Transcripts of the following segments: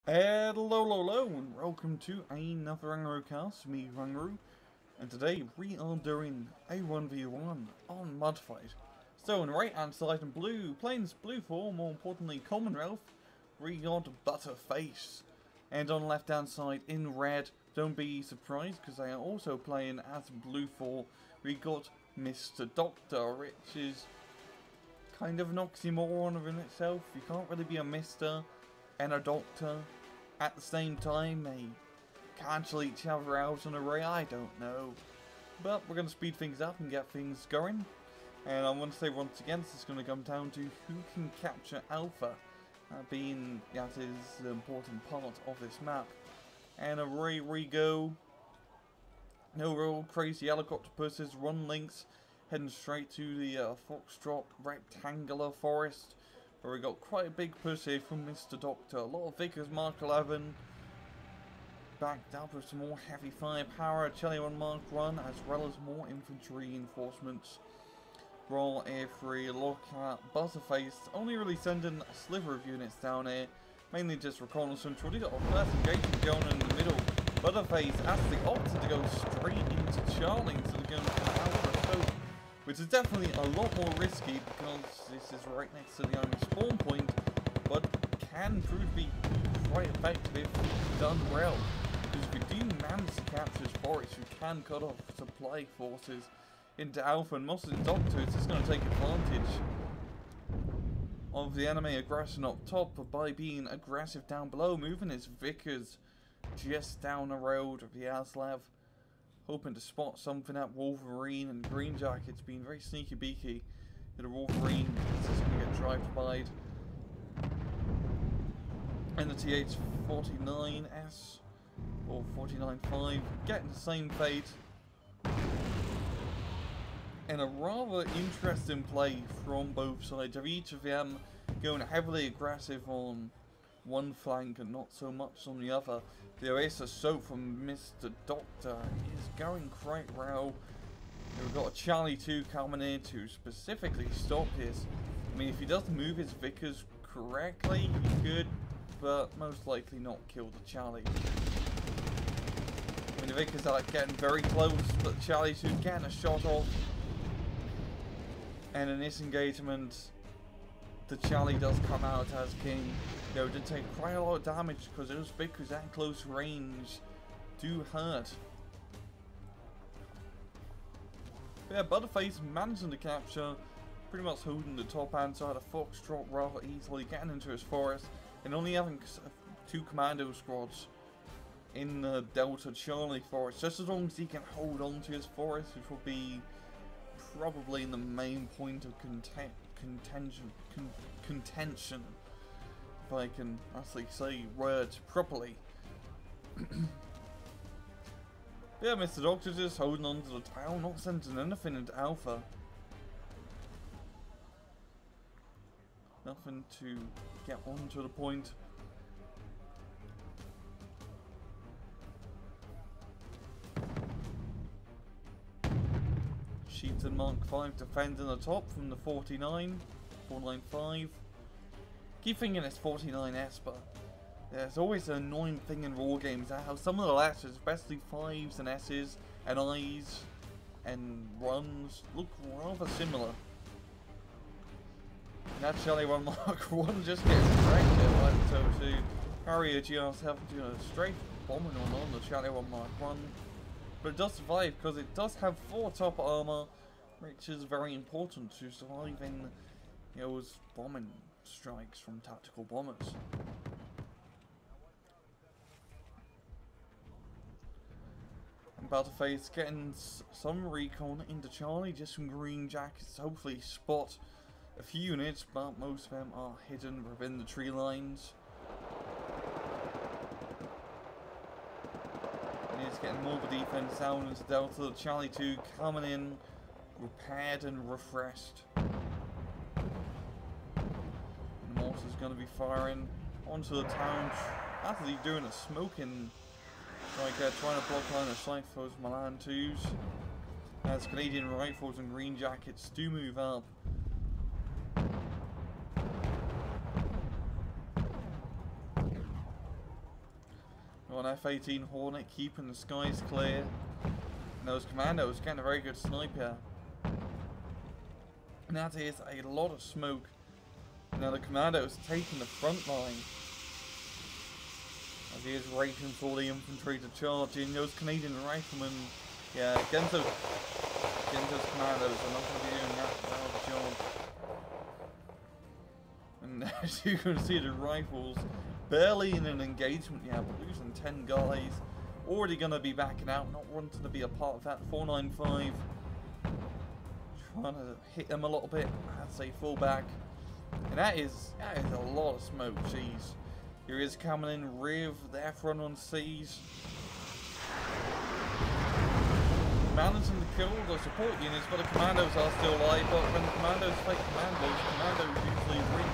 Hello, and welcome to another Rangaroo cast, me Rangaroo, and today we are doing a 1v1 on Mudfight. So on the right hand side in blue, Plains Blue 4, more importantly Commonwealth, we got Butterface. And on the left hand side in red, don't be surprised because they are also playing as Blue 4, we got Mr. Doctor, which is kind of an oxymoron in itself. You can't really be a Mr. and a Doctor at the same time. They cancel each other out in a way, I don't know. But we're going to speed things up and get things going. And I want to say once again, this is going to come down to who can capture Alpha, being that is the important part of this map. And away we go. No real crazy helicopter pushes, run links, heading straight to the Foxtrot rectangular forest, where we got quite a big push here from Mr. Doctor. A lot of Vickers Mark 11, backed up with some more heavy firepower, Charlie 1 Mark 1, as well as more infantry reinforcements. Roll Air 3, look at Butterface, only really sending a sliver of units down here, mainly just reconnaissance. We got a first engagement going in the middle. Butterface actually opted to go straight into Charlie instead of going for Alpha Coast, which is definitely a lot more risky because this is right next to the enemy spawn point, but can prove to be quite effective if done well. Because if we do manage to capture this forest, we can cut off supply forces into Alpha, and most of the Doctor is just going to take advantage of the enemy aggression up top, but by being aggressive down below, moving his Vickers just down the road of the Aslav, hoping to spot something at Wolverine and Green Jacket's being very sneaky beaky. The Wolverine is just going to get drive-byed. And the TH-49S, or 49.5, getting the same fate. And a rather interesting play from both sides, of each of them going heavily aggressive on one flank and not so much on the other. The Oasis Soap from Mr. Doctor is going quite well. We've got a Charlie 2 coming in to specifically stop this. I mean, if he does move his Vickers correctly, he could, but most likely not kill the Charlie. I mean, the Vickers are getting very close, but Charlie 2 getting a shot off. And in this engagement, the Charlie does come out as king. Though it did take quite a lot of damage because those Vickers at close range do hurt. But yeah, Butterface managing to capture, pretty much holding the top hand side of Foxtrot rather easily, getting into his forest, and only having 2 commando squads in the Delta Charlie forest. Just as long as he can hold on to his forest, which will be probably the main point of contention, if I can actually say words properly. Yeah, Mr. Doctor just holding on to the tail, not sending anything into Alpha. Nothing to get onto the point. Sheepton Mark 5 defending the top from the 495. Keep thinking it's 49S, but there's always an annoying thing in Raw games that how some of the letters, especially 5s and S's and I's and runs, look rather similar. And that Charlie 1 Mark 1 just gets wrecked there, so to Harrier GR's having to do a straight bombing on the Charlie 1 Mark 1. But it does survive because it does have 4 top armor, which is very important to surviving those bombing strikes from tactical bombers. And Butterface getting some recon into Charlie, just some Green Jackets to hopefully spot a few units, but most of them are hidden within the tree lines. He's getting more of a defense down into Delta. The Charlie 2 coming in, repaired and refreshed. And the mortar's going to be firing onto the town. After he's doing a smoking, like trying to block line of sight for those Milan 2s. As Canadian Rifles and Green Jackets do move up. Got an F-18 Hornet keeping the skies clear. And those commandos getting a very good sniper. And that is a lot of smoke. Now the commandos taking the front line. As he is racing for the infantry to charge in. Those Canadian riflemen, yeah, against those commandos are not going to be doing that well of a job. And as you can see, the rifles barely in an engagement yet, but losing 10 guys. Already going to be backing out, not wanting to be a part of that. 495. Trying to hit them a little bit as they fall back. And that is a lot of smoke, jeez. Here is coming in, Riv, their front on seas. Managing to kill the support units, but the commandos are still alive. But when the commandos fight commandos usually win.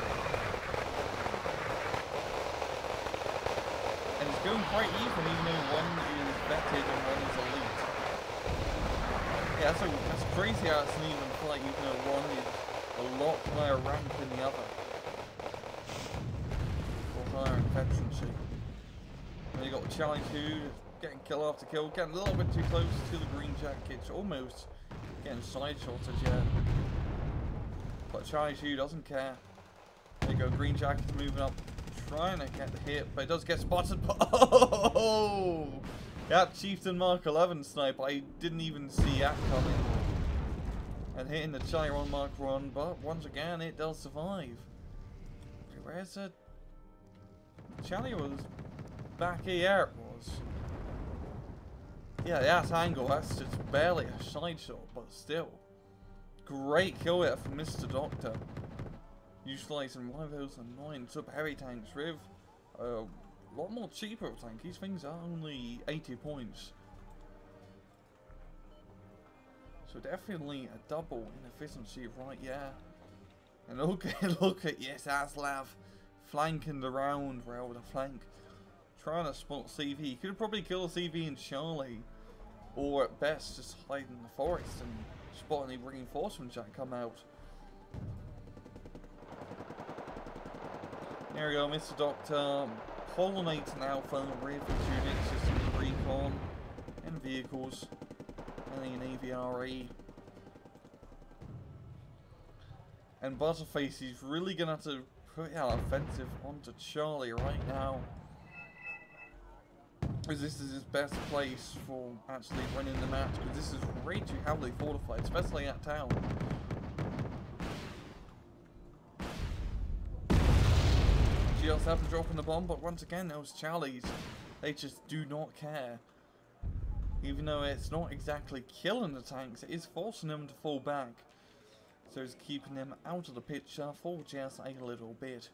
And it's going quite even though one is vetted and one is elite. Yeah, that's crazy how it's an even fight, even though one is a lot higher rank than the other. Or higher in veterancy. And you got Charlie 2 getting kill after kill, getting a little bit too close to the green jackets, almost getting side shotted yet. But Charlie 2 doesn't care. There you go, green jackets moving up, trying to get the hit, but it does get spotted. Oh! That Chieftain Mark 11 snipe, I didn't even see that coming. And hitting the Charlie 1 Mark 1, but once again it does survive. Where's it? Charlie was back here, it was. Yeah, that angle, that's just barely a side shot, but still. Great kill here from Mr. Doctor. Utilising one of those 9 sub-heavy tanks with a lot more cheaper tank. These things are only 80 points. So definitely a double in efficiency, right? Yeah. And look at yes, Aslav flanking the round rail with a flank, trying to spot CV. He could probably kill CV and Charlie, or at best just hide in the forest and spot any reinforcements that come out. There we go, Mr. Doctor pollinating Alpha rifle units, system recon and vehicles. And an AVRE. And Butterface is really going to have to put out offensive onto Charlie right now. Because this is his best place for actually winning the match. Because this is way too heavily fortified, especially at town. GLs have to drop in the bomb, but once again, those Charlies, they just do not care. Even though it's not exactly killing the tanks, it is forcing them to fall back. So it's keeping them out of the picture for just a little bit.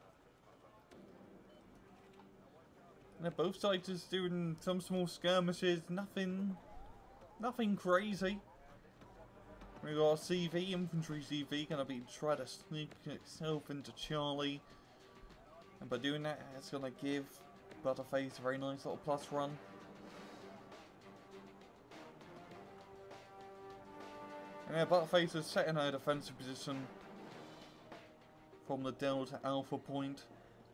And both sides is doing some small skirmishes, nothing crazy. We got CV, infantry CV, gonna be trying to sneak itself into Charlie. And by doing that, it's gonna give Butterface a very nice little plus run. Yeah, Butterface is setting a defensive position from the Delta Alpha point.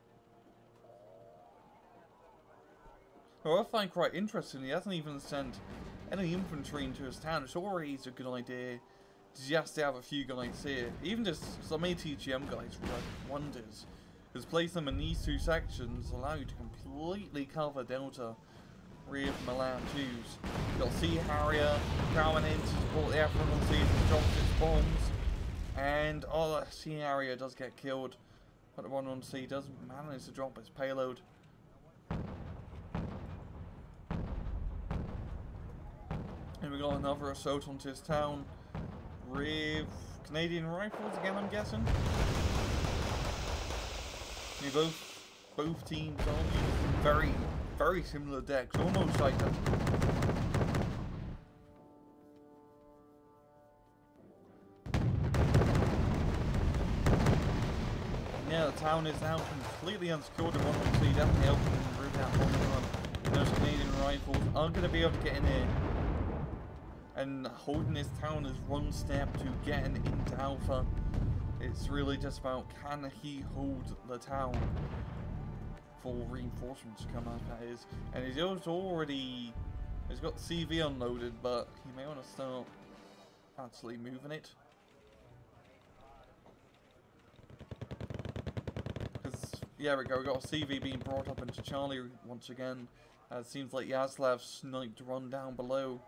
Well, I find quite interesting, he hasn't even sent any infantry into his town, which already is a good idea just to have a few guys here. Even just some ATGM guys work wonders, because placing them in these two sections allow you to completely cover Delta. Rear Milan 2s. You've got Sea Harrier going in to support the Admiral Sea and drops its bombs. And oh, the Sea Harrier does get killed. But the one on sea doesn't manage to drop its payload. And we got another assault onto his town. With Canadian rifles again, I'm guessing. Both teams are using very similar decks, almost like that. Yeah, the town is now completely unsecured and one would see definitely helping them root out one. Those Canadian rifles are going to be able to get in here. And holding this town is one step to getting into Alpha. It's really just about, can he hold the town? for reinforcements to come out, that is. And he's already... He's got CV unloaded, but he may want to start actually moving it. Because, yeah, we got a CV being brought up into Charlie once again. It seems like Yaslav sniped run down below.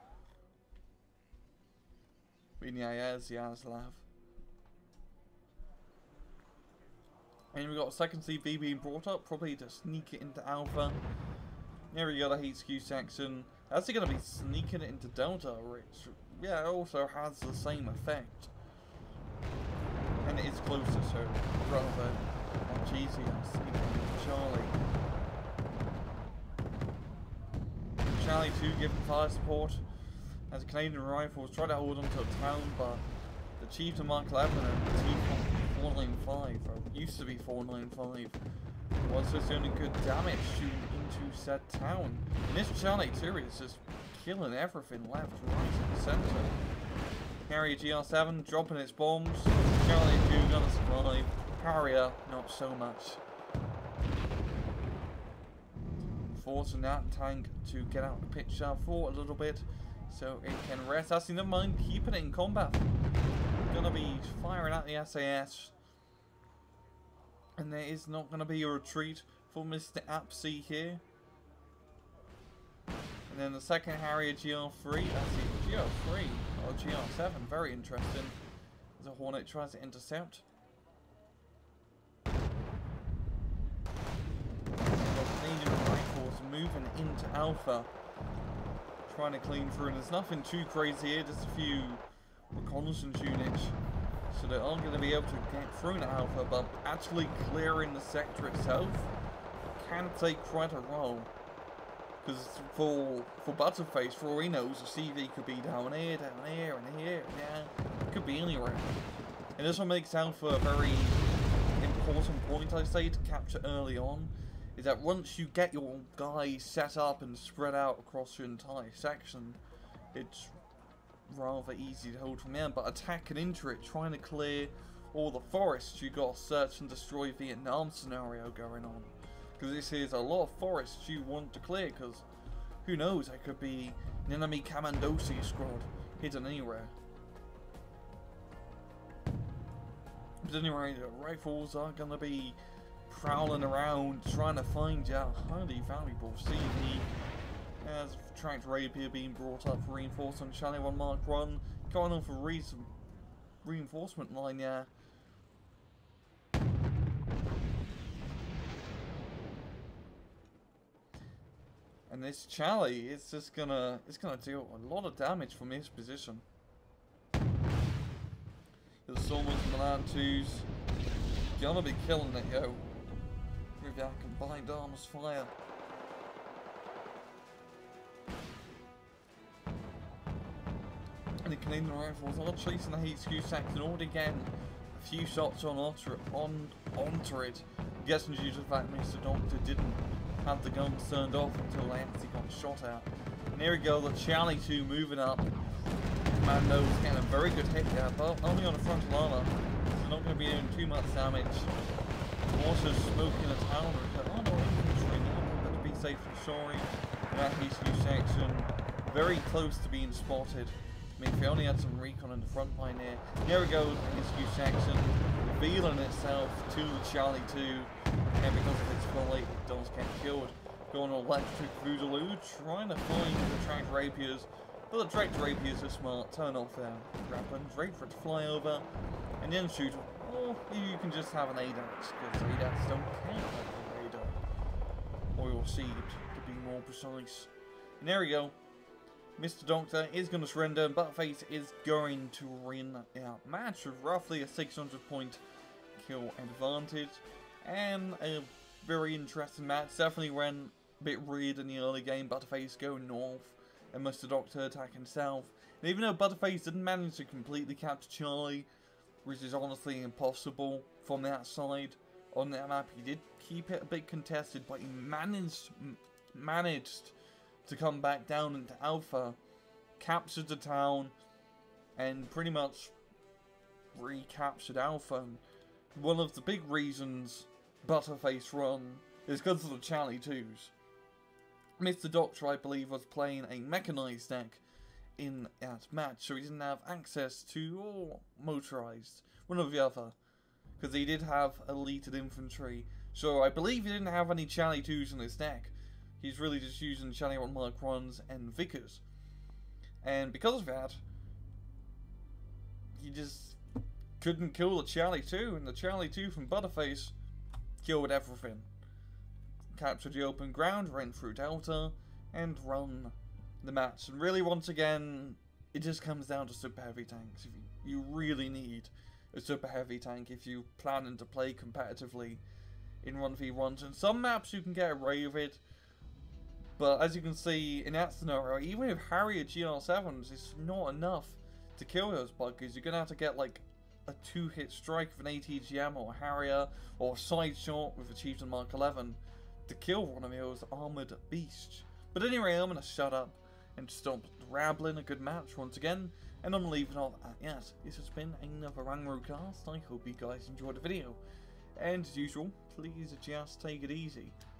There's Yaslav. And we got a second CV being brought up, probably to sneak it into Alpha. Here we go, the HQ section. That's going to be sneaking it into Delta, which, yeah, also has the same effect. And it is closer, so rather much easier sneaking into Charlie. Charlie 2 giving fire support as Canadian Rifles try to hold on to a town, but the Chief of Mark 11 and the T-495, or used to be 495, was just doing good damage shooting into said town. And this Charlie 2 is just killing everything left, right, and centre. Harrier GR7 dropping its bombs. Charlie 2 gonna survive. Harrier, not so much. Forcing that tank to get out of the picture for a little bit so it can rest. Actually, never mind, keeping it in combat. Gonna be firing at the SAS. And there is not going to be a retreat for Mr. Apsey here. And then the second Harrier GR3, actually GR3 or GR7, very interesting. As a Hornet tries to intercept. Canadian Rifles moving into Alpha. Trying to clean through, and there's nothing too crazy here, just a few reconnaissance units. So they aren't going to be able to get through to Alpha, but actually clearing the sector itself can take quite a role. Because for Butterface, for all he knows, the CV could be down here, and here. It could be anywhere. And this one makes Alpha a very important point, I say, to capture early on. Is that once you get your guys set up and spread out across your entire section, it's rather easy to hold from there, but attacking into it, trying to clear all the forests, you got a search and destroy Vietnam scenario going on. Because this is a lot of forests you want to clear, because who knows, there could be an enemy Commandosi squad hidden anywhere. But anyway, the rifles are going to be prowling around, trying to find your highly valuable CV. As tracked rapier being brought up for reinforcement, Charlie 1 Mark 1 going on for reinforcement line, yeah. And this Charlie is just gonna deal a lot of damage from this position. The Stormers Milan 2s gonna be killing it, yo. With that combined arms fire. And the Canadian Rifles are chasing the HQ section already getting a few shots onto it. I'm guessing due to the fact Mr. Doctor didn't have the guns turned off until they actually got shot at. And here we go, the Charlie 2 moving up. Commando's getting a very good hit there, but only on the frontal armor. So not going to be doing too much damage. Also smoking a town. Oh no, infantry, better be safe and sorry. That HQ section very close to being spotted. I mean, if we only had some recon in the front line here. Here we go, the HQ section revealing itself to the Charlie 2. And because of its flight, it does get killed. Going on electric Voodaloo, trying to find the tracked rapiers. But the tracked rapiers are smart, turn off their weapons, wait for it to fly over, and then shoot them. Or you can just have an ADAX, because ADAX don't care about the radar. Or your seed, to be more precise. And there we go. Mr. Doctor is going to surrender, and Butterface is going to win our match with roughly a 600 point kill advantage. And a very interesting match. Definitely went a bit weird in the early game. Butterface going north and Mr. Doctor attacking south. And even though Butterface didn't manage to completely capture Charlie, which is honestly impossible from that side on that map, he did keep it a bit contested, but he managed to come back down into Alpha, captured the town, and pretty much recaptured Alpha. And one of the big reasons Butterface won is because of the Charlie 2s. Mr. Doctor, I believe, was playing a mechanized deck in that match, so he didn't have access to, or motorized, one or the other, because he did have elite infantry, so I believe he didn't have any Charlie 2s in his deck. He's really just using Charlie 1 Mark 1s and Vickers, and because of that, he just couldn't kill the Charlie 2, and the Charlie 2 from Butterface killed everything. Captured the open ground, ran through Delta, and run the match. And really, once again, it just comes down to super heavy tanks. You really need a super heavy tank if you're planning to play competitively in 1v1s. And some maps you can get away with it, but as you can see in that scenario, even with Harrier GR7s, it's not enough to kill those buggers. You're going to have to get like a 2-hit strike with an ATGM or a Harrier, or a side shot with a Chieftain Mark 11 to kill one of those armoured beasts. But anyway, I'm going to shut up and stop rambling. A good match once again, and I'm leaving off at that. This has been another Rangro cast. I hope you guys enjoyed the video, and as usual, please just take it easy.